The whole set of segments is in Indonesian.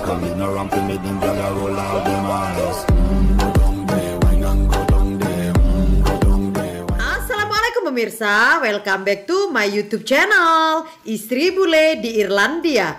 Coming around to me, them gyal a roll out them eyes. Go down there, wine and go down there. Go down there. Assalamualaikum pemirsa, welcome back to my YouTube channel Istri Bule di Irlandia.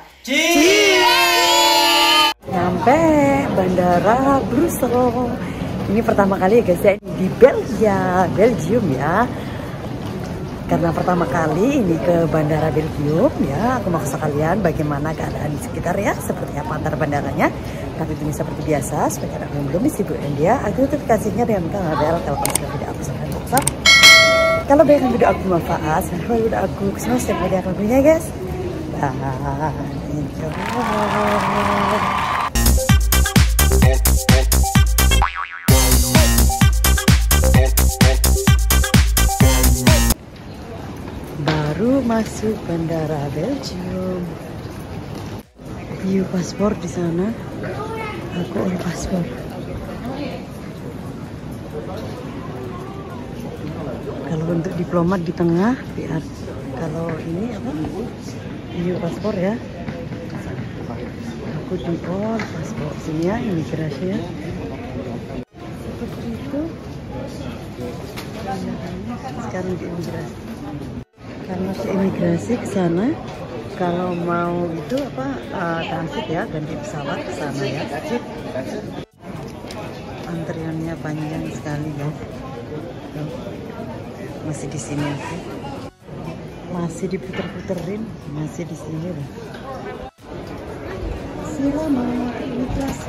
Sampai Bandara Brussel. Ini pertama kali ya guys ya, di Belgium ya. Karena pertama kali ini ke Bandara Belgium ya, aku mau kasih kalian bagaimana keadaan di sekitar ya, seperti apa antar bandaranya. Tapi ini seperti biasa, supaya kalian belum isi dia, aku notifikasinya dengan bel kalau kalian video aku sampai WhatsApp. Kalau bagian video aku bermanfaat, sampai video aku kesenangan setiap video aku punya guys. Dan intro. Baru masuk Bandara Belgium. View paspor di sana. Aku on paspor. Kalau untuk diplomat di tengah, biar kalau ini apa? View paspor ya. Aku di on paspor sini ya, imigrasi ya. Seperti itu. Sekarang di imigrasi. Karena si imigrasi ke sana, kalau mau itu apa transit ya, ganti pesawat ke sana ya. Antriannya panjang sekali ya. Masih di sini aku. Masih diputer-puterin, masih di sini loh. Selamat imigrasi.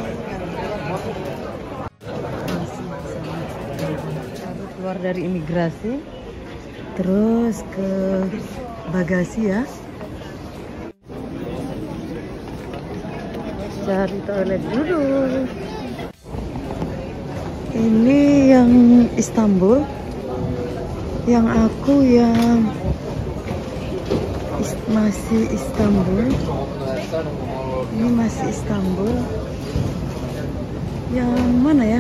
Masih di sana. Baru keluar dari imigrasi. Terus ke bagasi ya. Cari toilet dulu. Ini yang Istanbul. Yang aku yang masih Istanbul. Ini masih Istanbul. Yang mana ya?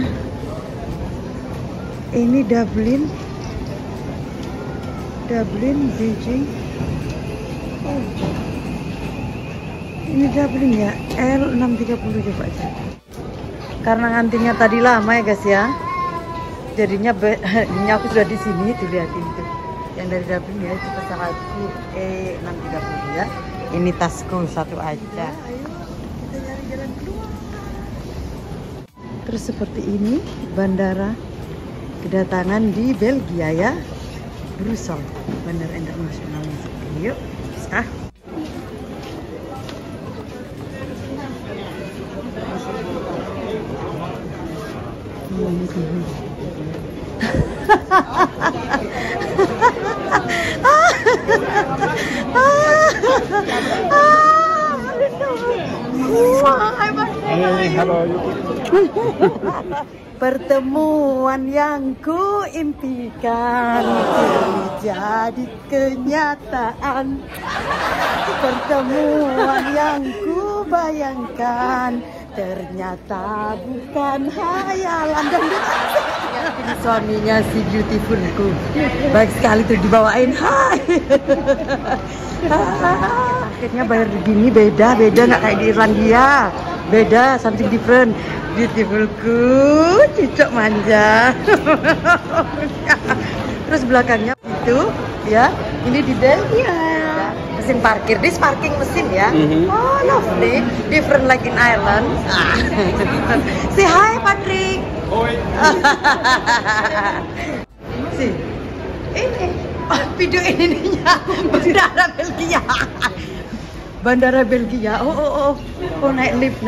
Ini Dublin, Beijing. Oh. Ini Dublin ya, L630 coba aja. Karena ngantinya tadi lama ya guys ya. Jadinya ini aku sudah di sini, dilihatin tuh. Yang dari Dublin ya, itu pesawatku E630 ya. Ini tasku satu aja. Ya, ayo kita nyari jalan keluar. Terus seperti ini bandara kedatangan di Belgia ya. Brussel, Bandara Internasional Yuk, sah. Pertemuan yang kuimpikan jadi kenyataan. Pertemuan yang kubayangkan ternyata bukan hayalan. Dan ini suaminya si Beautifulku. Baik sekali tuh dibawain. Hai. Akhirnya bayar begini beda nggak kayak di Irlandia. Beda, something different. Beautifulku, cicok manja. Terus belakangnya itu ya, ini di Belgia. Mesin parkir, this parking mesin ya. Oh lovely, different like in Ireland. Say hi Patrick. Hoi. Si, ini video ininya Bandara Belgia. Bandara Belgia. Oh naik lift.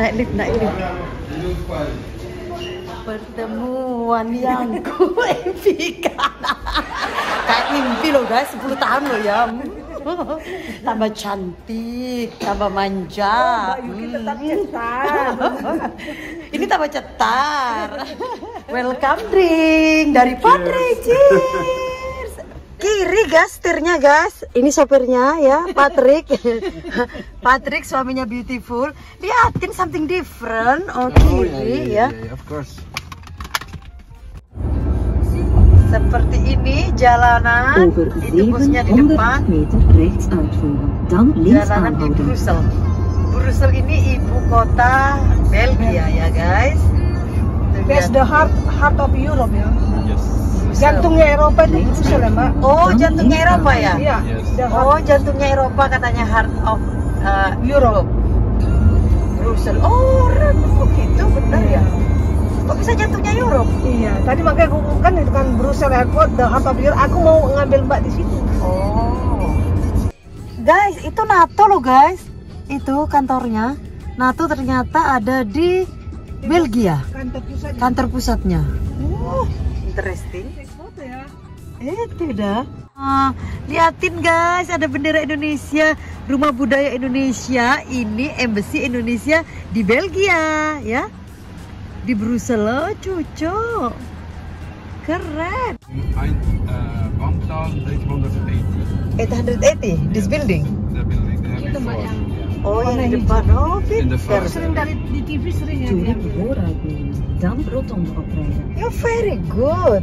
Pertemuan yang kuimpikan. Kayak mimpi loh guys, 10 tahun loh ya. Tambah cantik, tambah manja. Tetap cetar. Ini tambah cetar. Welcome drink dari Patrick. Cheers. Kiri gas, setirnya gas. Ini sopirnya ya, Patrick. Patrick suaminya Beautiful. Liatin something different. Oh kiri ya. Of course. Seperti ini jalanan. Itu busnya di depan. Jalanan di Brussel. Brussel ini ibu kota Belgia ya guys. That's the heart of Europe ya. Yes. Jantungnya Eropa itu Brussel ya Mbak. Oh, jantungnya Eropa ya? Iya. Yes. the heart Oh, jantungnya Eropa katanya heart of Europe. Brussel. Oh, gitu benar ya. Kok bisa jantungnya Europe? Iya, tadi makanya aku kan itu kan Brussel Airport, the heart of Europe. Aku mau ngambil Mbak di situ. Oh. Guys, itu NATO loh guys. Itu kantornya. NATO ternyata ada di Belgia. Kantor pusat. Kantor pusatnya. Interesting. Foto ya. Itu dah. Liatin guys, ada bendera Indonesia, Rumah Budaya Indonesia. Ini Embassy Indonesia di Belgia, ya. Di Brussel, oh, cucu. Keren. 1880. 880, this building. The building there Itu Mbak before. yang Oh, yang di depan. Oh, In the pintar. front. sering dari di TV sering ya. dia. Dan rotonde oprijden. You're very good.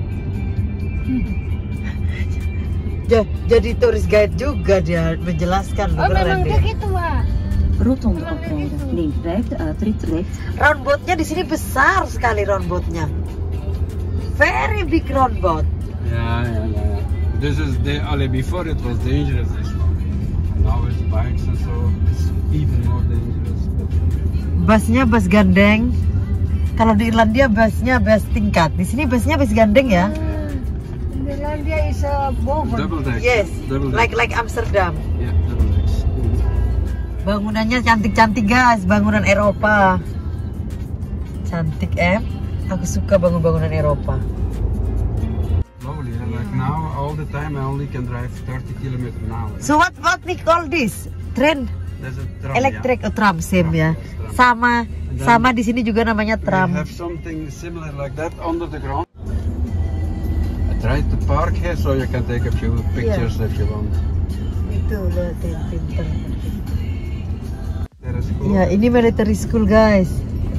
Jadi turis guide juga dia menjelaskan. Oh, memang dia. kayak gitu, Mbak. Rotonde oprijden. Neem vijfde uitrit rechts. Roundboatnya di sini besar sekali roundboatnya. Very big roundboat. Yeah. This is before it was dangerous, this one. Now it's bikes and so it's even more dangerous. Busnya bus gandeng. Kalau di Irlandia busnya bus tingkat. Di sini busnya bus gandeng ya. Finlandia is boven. Double deck. Yes, Double deck. like Amsterdam. Yeah, double decks. Bangunannya cantik-cantik guys, bangunan Eropa. Cantik Aku suka bangunan Eropa. Slowly, like now all the time I only can drive 30 km an hour. So what we call this? Train There's a tram, elektrik, yeah. tram same ya. Tram. Sama di sini juga namanya We tram. have something similar like that under the ground. I tried to park here so you can take a few pictures if you want. Itu loh, pinter. There is cool. Ya, ini military school guys.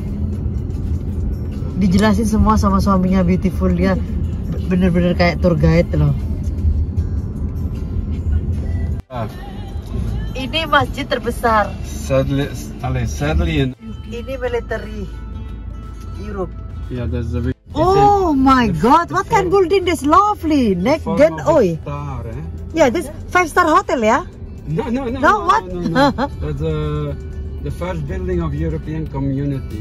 Dijelasin semua sama suaminya, beautiful dia. Bener-bener kayak tour guide loh. Ini masjid terbesar. Sadly in Ini military Europe. yeah, there's a big. Oh my God, what kind of building? This lovely. Neck then oi. Star, eh? Yeah, this 5-star hotel ya. No, what? no. That's the first building of European Community.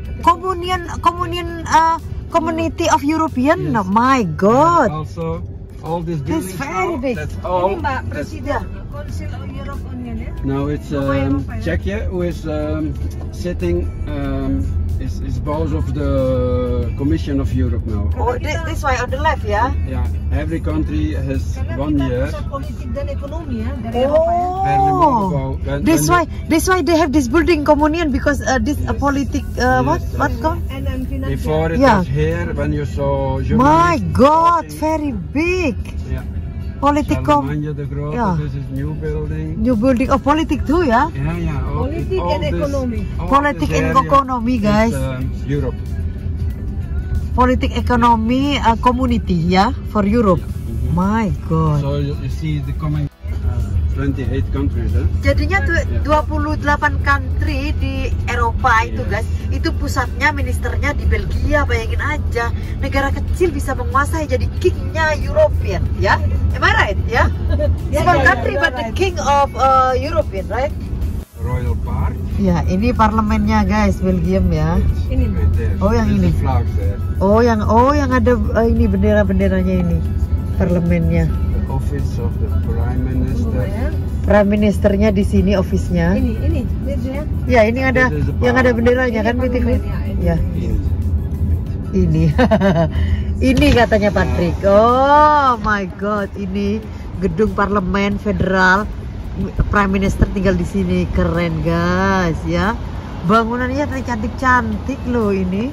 Community of European. Yes. Oh my And God. also, all these This buildings. very now, big. That's Ini all. Mbak That's, Presiden Council of Europe Union ya. now it's Czechia who is sitting. Is boss of the Commission of Europe now. Oh, this way on the left ya. Yeah, every country has Karena 1 kita year. pusat politik dan ekonomi ya dari Eropa ya. Oh, this why they have this building communion because this Yes. politic Yes, what yes. called? And then financial. Before it Yeah. was here when you saw. My journalists God, talking. very big. Yeah. Politikom, Charlemagne the Grote, Yeah. this is new building. new building of politik too ya. Yeah. Politik and economy. Politik and economy, guys. Europe. Politik ekonomi community ya for Europe. My God. So you see the coming 28 countries, eh? Jadinya 28 country di Eropa itu guys, itu pusatnya, ministernya di Belgia. Bayangin aja, negara kecil bisa menguasai, jadi kingnya European, ya? Am I right? Ya? Small country but the king of European, right? Royal Park. Ya, ini parlemennya guys, Belgium ya. Ini. Right there. Oh, yang There's ini. the flags there. Oh yang ada ini bendera-benderanya ini, parlemennya. The office of the Prime Minister. Ya. Prime Ministernya di sini, office-nya. Ini ya. Ya, ini ada yang ada benderanya kan, beautiful. Ya. Ini. Ini katanya Patrick. Oh my God, ini gedung parlemen federal. Prime Minister tinggal di sini, keren guys ya. Bangunannya cantik-cantik loh ini.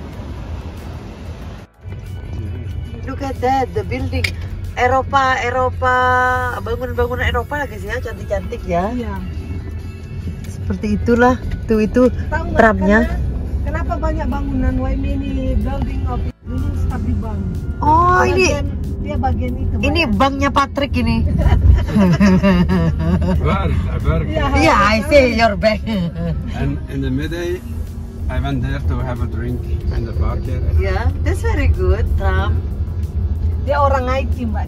Look at that, the building. Eropa, bangunan-bangunan Eropa guys ya, cantik-cantik ya. Iya. Seperti itulah, itu Tahu nggak, tramnya. Kenapa banyak bangunan? Why many building of dulu tetap di bank. Oh, ini Dia bagian itu. ini banknya Patrick ini. Work. Yeah, I see your bank. And in the midday, I went there to have a drink in the park area. Yeah, that's very good, Trump. Dia orang IT, Mbak.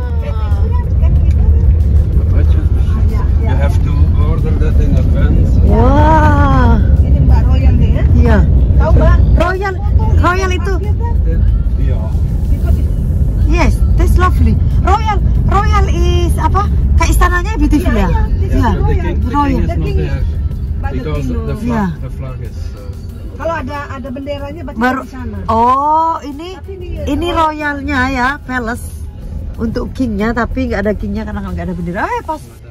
But you have to order that in advance. Wah, Ini Mbak Royal nih ya. iya. Tahu Mbak? Royal itu. Yeah. Yes, that's lovely. Royal is apa? Kayak istananya beautiful ya? Iya. The king is not there Mbak because Dutino. Yeah. the flag is. Kalau ada benderanya berarti Baru. di sana. Oh, ini Tapi ini royalnya ya, palace untuk kingnya, tapi nggak ada kingnya karena nggak ada bendera. Pas.